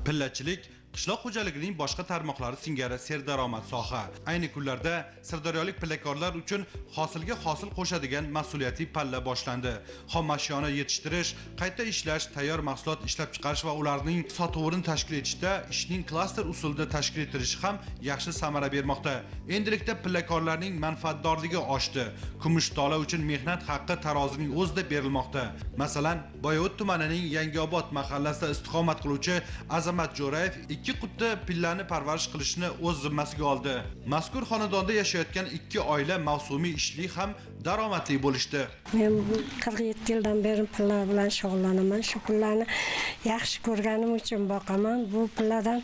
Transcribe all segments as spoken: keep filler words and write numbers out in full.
Pillachilik qishloq xo'jaligining boshqa tarmoqlari singari serdaromad soha. Ayni kunlarda sirdaryolik pillakorlar uchun hosilga hosil qo'shadigan mas'uliyatli palla boshlandi. Xom ashyoni yetishtirish, qayta ishlash, tayyor mahsulot ishlab chiqarish va ularning sotuvini tashkil etishda ishning klaster usulida tashkil etilishi ham yaxshi samara bermoqda. Endilikda pillakorlarning manfaatdorligi oshdi. Kumushtola uchun mehnat haqqi tarozining o'zida berilmoqda. Masalan, Boyovut tumanining Yangiobod mahallasida istiqomat qiluvchi Azamat Jo'rayev ikki qutda pillani parvarish qilishni o'z zimmasiga oldi. Mazkur xonadonda yashayotgan ikki oila mavsumiy ishli ham daromadli bo'lishdi. Men qirq yetti yildan beri pillar bilan shug'ullanaman. Shu pillarni yaxshi ko'rganim uchun boqaman. Bu pillardan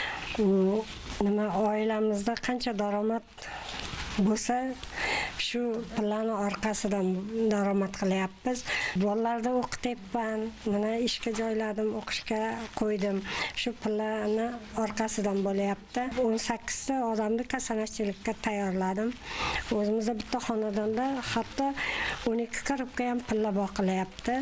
nima oilamizda qancha daromad bo'lsa, shu pillarni orqasidan daromad qilyapmiz. Bolalarni o'qityapman, mana ishga joyladim, o'qishga qo'ydim. Shu pillarni orqasidan bo'lyapti. o'n sakkiz ta odamni kasanachilikka tayyorladim. O'zimizda bitta xonadonda hatto o'n ikki korobka ham pilla boqilyapti.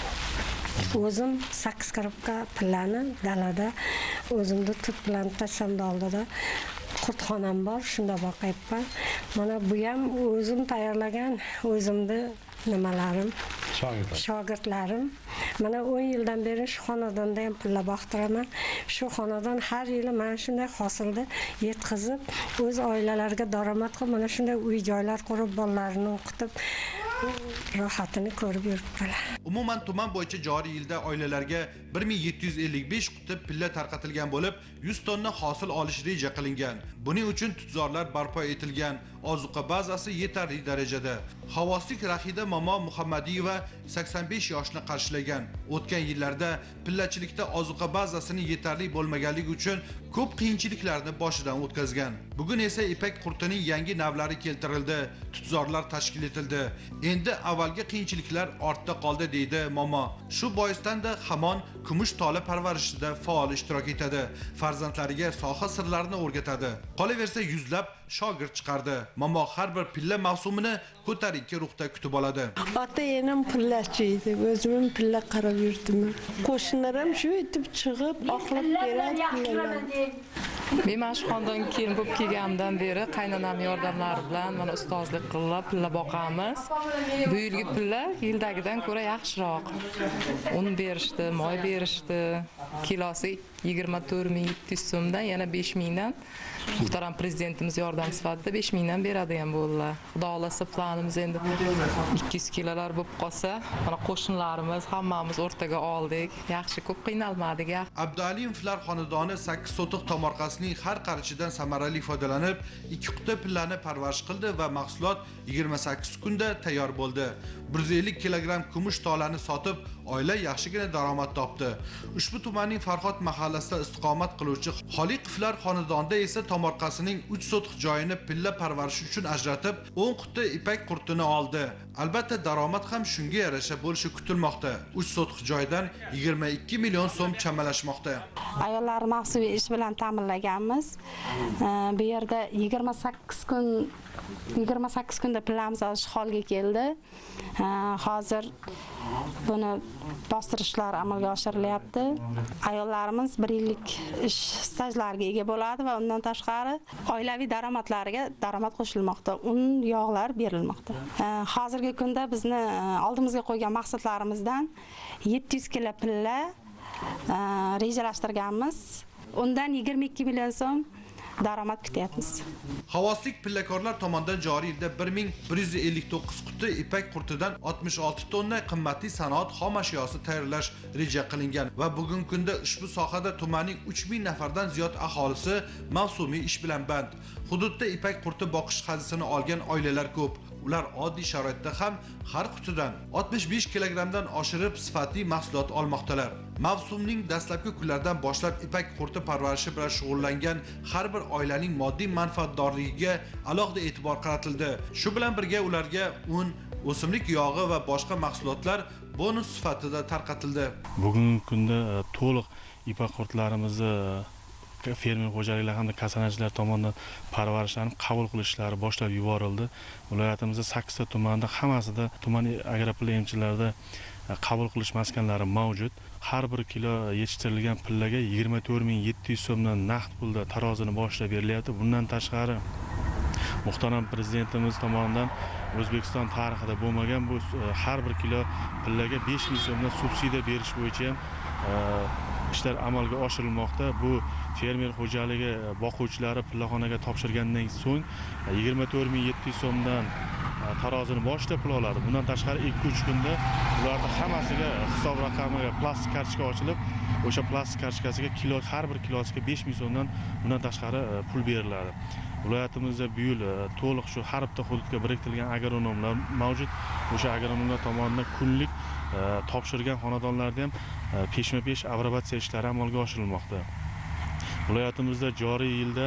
O'zim sakkiz korobka pillani dalada o'zimda tut bilan tassamda oldida qutxonam bor, shunda boqyapman. Mana bu ham o'zim tayyorlagan, o'zimni nimalarim, shogirdlarim. Mana o'n yildan beri shu xonadonda ham pilla boqtiraman. Shu xonadon har yili mana shunday hosilni yetkazib, o'z oilalariga daromad qilib, mana shunday uy-joylar qurib, bolalarini o'qitib, rohatini ko'rib yuribdilar. Umuman tuman bo'yicha joriy yilda oilalarga bir ming yetti yuz ellik besh quti pilla tarqatilgan bo'lib, yuz tonna hosil olish reja qilingan. Buning uchun tutzorlar barpo etilgan. Ozuqa bazasi yetarli darajada. Havoslik Rahida Momo Muhammadiyeva sakson besh yoshni qarshilagan. O'tgan yillarda pillachilikda ozuqa bazasining yetarli bo'lmaganligi uchun ko'p qiyinchiliklarni boshidan o'tkazgan. Bugun esa ipak qurtining yangi navlari keltirildi, tutzorlar tashkil etildi. Endi avvalgi qiyinchiliklar ortda qoldi deydi Momo. Shu boisdan da hamon kumush tola parvarishida faol ishtirok etadi. Farzandlariga soha sirlarini o'rgatadi. Qolaversa yuzlab shogird chiqardi. Momo har bir pilla mavsumini ko'tarinki ruhda kutib oladi. Ota-enam pillachi edi, o'zim pilla qarab yurdim. Qo'shnilarim shu etib chiqib, oqlab beradi. Men mana shu xonadonga kelin bo'lib kelganimdan beri qaynonam yordamlari bilan mana ustozlik qilib pilla boqamiz. Bu yilgi pilla yildagidan ko'ra yaxshiroq. Un berishdi, moy berishdi. Kilosi yigirma to'rt ming yetti yuz so'mdan yana besh mingdan muhtaram prezidentimiz yordam sifatida besh mingdan beradigan bo'ldilar. Xudo xolasa planimiz endi ikki yuz kilolar bo'lib qolsa, mana qo'shnilarimiz hammamiz o'rtaga oldik. Yaxshi, ko'p qiynalmadik. Abdualiyevlar xonadoni sakkiz sotiq tomorqasining har qarichidan samarali foydalanib, ikki quti pillani parvarish qildi va mahsulot yigirma sakkiz kunda tayyor bo'ldi. bir yuz ellik kilogramm kumush tolani sotib, oila yaxshigina daromad topdi. Ushbu tumanning Farhod mahallasida istiqomat qiluvchi Xoliqovlar xonadonida esa tomorqasining uch sotiq joyini pilla parvarishi uchun ajratib, o'n quti ipak qurtini oldi. Albatta daromad ham shunga yarasha bo'lishi kutilmoqda. uch sotiq joydan yigirma ikki million so'm chamalashmoqda. Ayollar maxsus ish bilan ta'minlaganmiz. Bu yerda yigirma sakkiz kun yigirma sakkiz kunda pillamiz olish holga keldi. Hozir buni bostirishlar amalga oshirilyapti. Ayollarimiz bir yillik ish stajlariga ega bo'ladi va undan tashqari oilaviy daromadlariga daromad qo'shilmoqda. Un, yog'lar berilmoqda. Hozirgi kunda bizni oldimizga qo'ygan maqsadlarimizdan yetti yuz kilo pilla rejalashtirganmiz. Undan yigirma ikki million so'm daromad kutyapmiz. Havoslik pillakorlar tomonidan joriy yilda bir ming bir yuz ellik to'qqiz quti ipak qurtidan oltmish olti tonna qimmatli sanoat xom ashyosi tayyorlash reja qilingan va bugungi kunda ushbu sohada tumanning uch ming nafardan ziyod aholisi mavsumiy ish bilan band. Hududda ipak qurti boqish hazisini olgan oilalar ko'p. Ular oddiy sharoitda ham har qutidan oltmish besh kilogrammdan oshirib sifatli mahsulot olmoqdalar. Mavsumning dastlabki kunlaridan boshlab ipak qurti parvarishi bilan shug'ullangan har bir oilaning moddiy manfaatdorligiga alohida e'tibor qaratildi. Shu bilan birga ularga un, o'simlik yog'i va boshqa mahsulotlar bonus sifatida tarqatildi. Bugungi kunda to'liq ipak qurtlarimizni fermer xo'jaliklar hamda kasanachilar tomonidan parvarishlanib qabul qilishlari boshlab yuborildi. Viloyatimizda sakkiz ta tumanda hammasida tuman agropilla emchilarida qabul qilish maskanlari mavjud. Har bir kilo yetishtirilgan pillaga yigirma to'rt ming yetti yuz so'mdan naqd pulda tarozini boshlab berilyapti. Bundan tashqari muhtaram prezidentimiz tomonidan O'zbekiston tarixida bo'lmagan bu har bir kilo pillaga besh ming so'mdan subsidiya berish bo'yicha ham ishlar amalga oshirilmoqda. Bu fermer xo'jaligi boquvchilari pillaxonaga topshirgandan so'ng yigirma to'rt ming yetti yuz so'mdan tarozini boshlab pul oladi. Bundan tashqari ikki uch kunda ularni hammasiga hisob raqamiga plastik kartochka ochilib, o'sha plastik kartochkasiga kilo har bir kilosiga besh ming so'mdan bundan tashqari pul beriladi. Viloyatimizda bu yil to'liq shu har bitta hududga biriktirilgan agronomlar mavjud. O'sha agronomlar tomonidan kunlik topshirgan xonadonlarda ham peshma-pesh aprobatsiya ishlari amalga oshirilmoqda. Viloyatimizda joriy yilda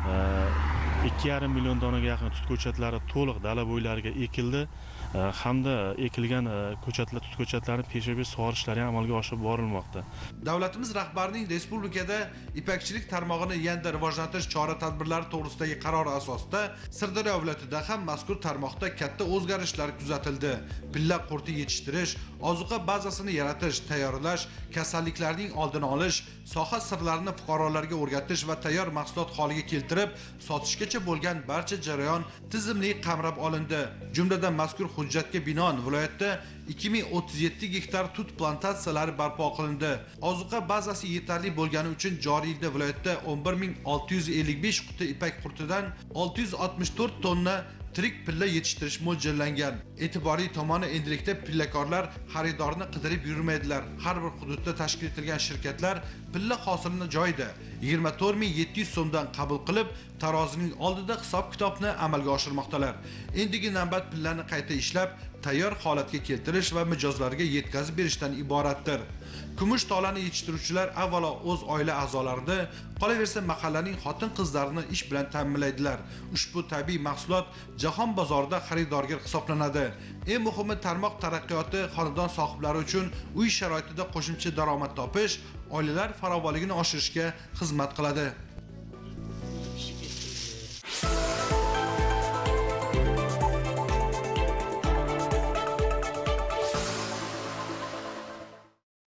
ikki yarim million donaga yaqin tut ko'chatlari to'liq dala bo'ylariga ekildi hamda ekilgan ko'chatlar tut ko'chatlarini pesha-pesh sug'orishlari amalga oshirib borilmoqda. Davlatimiz rahbarining respublikada ipakchilik tarmog'ini yanada rivojlantirish chora-tadbirlari to'g'risidagi qarori asosida Sirdaryo viloyatida ham mazkur tarmoqda katta o'zgarishlar kuzatildi. Pilla qurti yetishtirish, ozuqa bazasini yaratish, tayyorlash, kasalliklarning oldini olish, soha sirlarini fuqarolarga o'rgatish va tayyor mahsulot holiga keltirib sotishgacha bo'lgan barcha jarayon tizimli qamrab olindi. Jumladan mazkur hujjatga binoan viloyatda ikki ming o'ttiz yetti gektar tut plantatsiyalari barpo qilindi. Ozuqa bazasi yetarli bo'lgani uchun joriy yilda viloyatda o'n bir ming olti yuz ellik besh quti ipak qurtidan olti yuz oltmish to'rt tonna tirik pilla yetishtirish mo'ljallangan. E'tiborli tomoni endilikda pillakorlar xaridorni qidirib yurmaydilar. Har bir hududda tashkil etilgan shirkatlar pilla hosilini joyida yigirma to'rt ming yetti yuz so'mdan qabul qilib, tarozining oldida hisob-kitobni amalga oshirmoqdalar. Endigi navbat pillani qayta ishlab, tayyor holatga keltirish va mijozlarga yetkazib berishdan iboratdir. Kumush tolani yetishtiruvchilar avvalo o'z oila a'zolarini, qolaversa mahallaning xotin-qizlarini ish bilan ta'minlaydilar. Ushbu tabiiy mahsulot jahon bozorida xaridorgir hisoblanadi. Eng muhimi tarmoq taraqqiyoti xonadon sohiblari uchun uy sharoitida qo'shimcha daromad topish, oilalar farovonligini oshirishga xizmat qiladi.